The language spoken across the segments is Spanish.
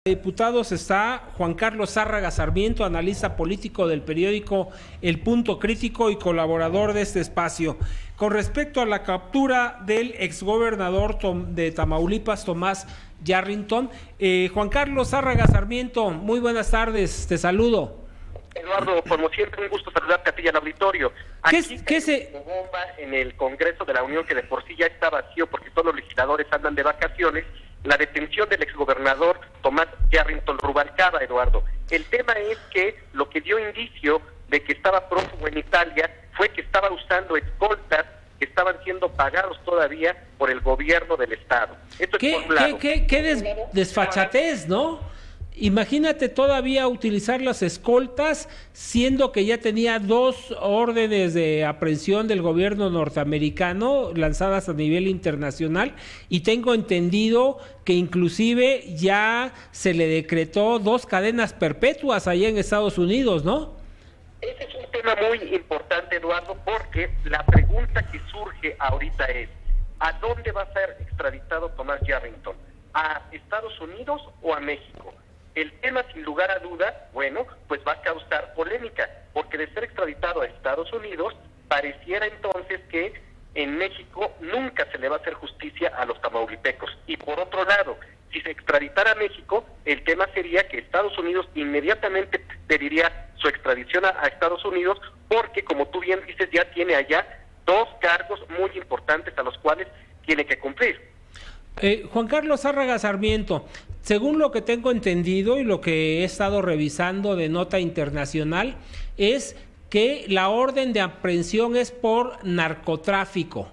Diputados está Juan Carlos Zárraga Sarmiento, analista político del periódico El Punto Crítico y colaborador de este espacio. Con respecto a la captura del exgobernador de Tamaulipas, Tomás Yarrington, Juan Carlos Zárraga Sarmiento, muy buenas tardes, te saludo. Eduardo, como siempre, un gusto saludarte a ti y al auditorio. Aquí ¿Qué bomba en el Congreso de la Unión, que de por sí ya está vacío porque todos los legisladores andan de vacaciones, la detención del exgobernador Tomás Yarrington Rubalcaba, Eduardo. El tema es que lo que dio indicio de que estaba prófugo en Italia fue que estaba usando escoltas que estaban siendo pagados todavía por el gobierno del Estado. Esto es por un lado. ¿Qué desfachatez, ¿no? Imagínate todavía utilizar las escoltas, siendo que ya tenía 2 órdenes de aprehensión del gobierno norteamericano lanzadas a nivel internacional, y tengo entendido que inclusive ya se le decretó 2 cadenas perpetuas allá en Estados Unidos, ¿no? Ese es un tema muy importante, Eduardo, porque la pregunta que surge ahorita es: ¿a dónde va a ser extraditado Tomás Yarrington? ¿A Estados Unidos o a México? El tema, sin lugar a dudas, bueno, pues va a causar polémica, porque de ser extraditado a Estados Unidos, pareciera entonces que en México nunca se le va a hacer justicia a los tamaulipecos. Y por otro lado, si se extraditara a México, el tema sería que Estados Unidos inmediatamente pediría su extradición a Estados Unidos, porque, como tú bien dices, ya tiene allá 2 cargos muy importantes a los cuales tiene que cumplir. Juan Carlos Zárraga Sarmiento, según lo que tengo entendido y lo que he estado revisando de nota internacional, es que la orden de aprehensión es por narcotráfico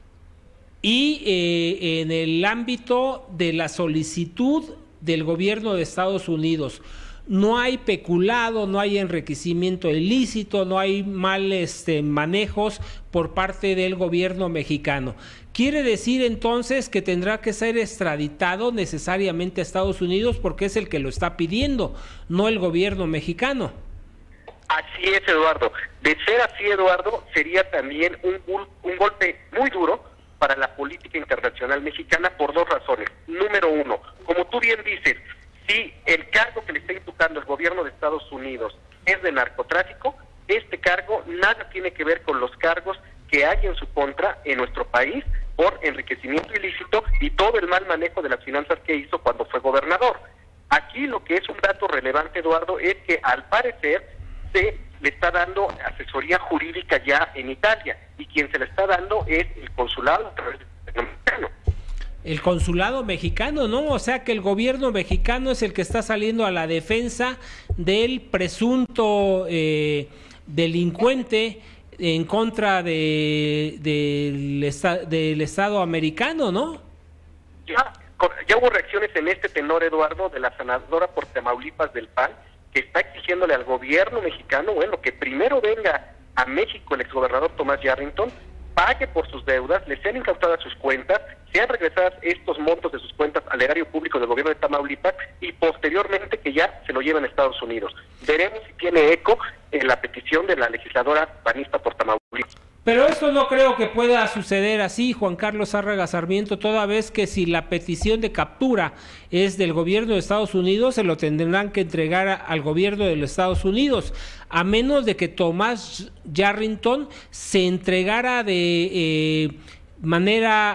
y en el ámbito de la solicitud del gobierno de Estados Unidos. No hay peculado, no hay enriquecimiento ilícito, no hay mal manejos por parte del gobierno mexicano. ¿Quiere decir entonces que tendrá que ser extraditado necesariamente a Estados Unidos porque es el que lo está pidiendo, no el gobierno mexicano? Así es, Eduardo. De ser así, Eduardo, sería también un golpe muy duro para la política internacional mexicana por 2 razones. Número 1, como tú bien dices, si el cargo que le está imputando el gobierno de Estados Unidos es de narcotráfico, este cargo nada tiene que ver con los cargos que hay en su contra en nuestro país por enriquecimiento ilícito y todo el mal manejo de las finanzas que hizo cuando fue gobernador. Aquí lo que es un dato relevante, Eduardo, es que al parecer se le está dando asesoría jurídica ya en Italia, y quien se le está dando es el consulado a través del gobierno mexicano. El consulado mexicano, ¿no? O sea que el gobierno mexicano es el que está saliendo a la defensa del presunto delincuente en contra del Estado americano, ¿no? Ya hubo reacciones en este tenor, Eduardo, de la senadora por Tamaulipas del PAN, que está exigiéndole al gobierno mexicano, bueno, que primero venga a México el exgobernador Tomás Yarrington, pague por sus deudas, le sean incautadas sus cuentas, sean regresadas estos montos de sus cuentas al erario público del gobierno de Tamaulipas, y posteriormente que ya se lo lleven a Estados Unidos. Veremos si tiene eco en la petición de la legisladora panista por Tamaulipas. Pero esto no creo que pueda suceder así, Juan Carlos Zárraga Sarmiento, toda vez que si la petición de captura es del gobierno de Estados Unidos, se lo tendrán que entregar al gobierno de los Estados Unidos, a menos de que Tomás Yarrington se entregara de manera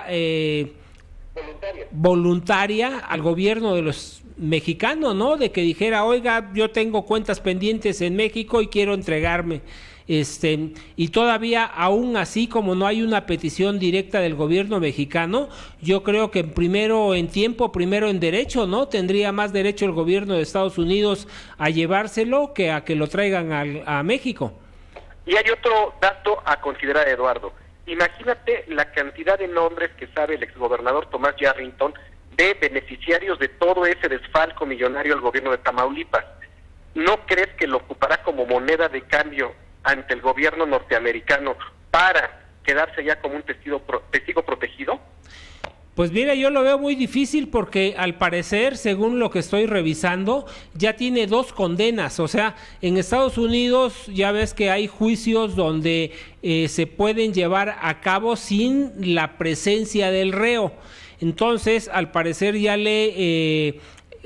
voluntaria al gobierno de los mexicanos, ¿no? De que dijera: oiga, yo tengo cuentas pendientes en México y quiero entregarme. Y todavía, aún así, como no hay una petición directa del gobierno mexicano, yo creo que primero en tiempo, primero en derecho, ¿no? Tendría más derecho el gobierno de Estados Unidos a llevárselo que a que lo traigan a México. Y hay otro dato a considerar, Eduardo. Imagínate la cantidad de nombres que sabe el exgobernador Tomás Yarrington de beneficiarios de todo ese desfalco millonario al gobierno de Tamaulipas. ¿No crees que lo ocupará como moneda de cambio ante el gobierno norteamericano para quedarse ya como un testigo protegido? Pues mira, yo lo veo muy difícil porque al parecer, según lo que estoy revisando, ya tiene 2 condenas. O sea, en Estados Unidos ya ves que hay juicios donde se pueden llevar a cabo sin la presencia del reo. Entonces, al parecer ya le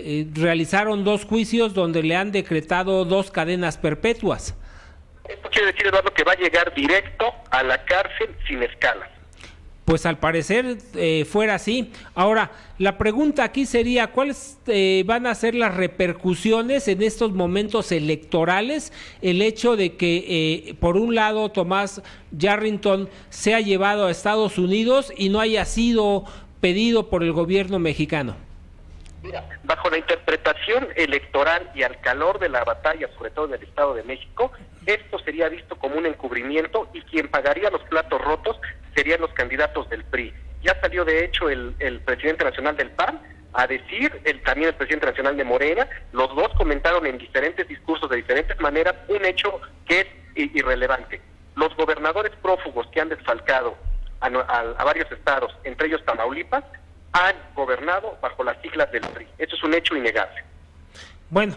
realizaron 2 juicios donde le han decretado 2 cadenas perpetuas. Esto quiere decir, Eduardo, que va a llegar directo a la cárcel sin escalas. Pues al parecer fuera así. Ahora, la pregunta aquí sería, ¿cuáles van a ser las repercusiones en estos momentos electorales? El hecho de que, por un lado, Tomás Yarrington sea llevado a Estados Unidos y no haya sido pedido por el gobierno mexicano. Mira, bajo la interpretación electoral y al calor de la batalla, sobre todo en el Estado de México, esto sería visto como un encubrimiento y quien pagaría los platos rotos serían los candidatos del PRI. Ya salió de hecho el presidente nacional del PAN a decir, también el presidente nacional de Morena, los dos comentaron en diferentes discursos de diferentes maneras un hecho que es irrelevante. Los gobernadores prófugos que han desfalcado a varios estados, entre ellos Tamaulipas, han gobernado bajo las siglas del PRI. Eso es un hecho innegable. Bueno,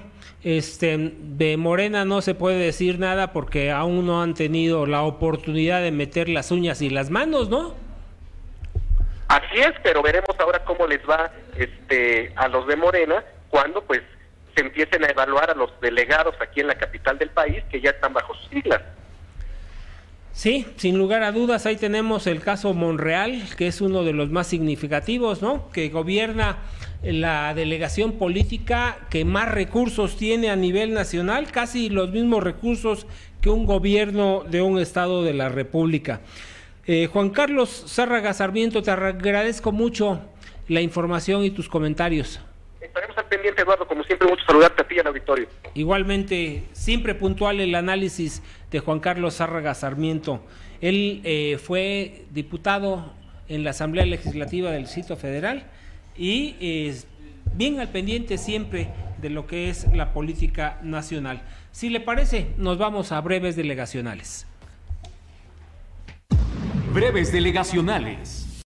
de Morena no se puede decir nada porque aún no han tenido la oportunidad de meter las uñas y las manos, ¿no? Así es, pero veremos ahora cómo les va a los de Morena cuando pues se empiecen a evaluar a los delegados aquí en la capital del país que ya están bajo sus siglas. Sí, sin lugar a dudas, ahí tenemos el caso Monreal, que es uno de los más significativos, ¿no? Que gobierna la delegación política que más recursos tiene a nivel nacional, casi los mismos recursos que un gobierno de un estado de la República. Juan Carlos Zárraga Sarmiento, te agradezco mucho la información y tus comentarios. Estaremos al pendiente, Eduardo, como siempre, mucho saludarte a ti y al auditorio. Igualmente, siempre puntual el análisis de Juan Carlos Zárraga Sarmiento. Él fue diputado en la Asamblea Legislativa del Distrito Federal y bien al pendiente siempre de lo que es la política nacional. Si le parece, nos vamos a breves delegacionales. Breves delegacionales.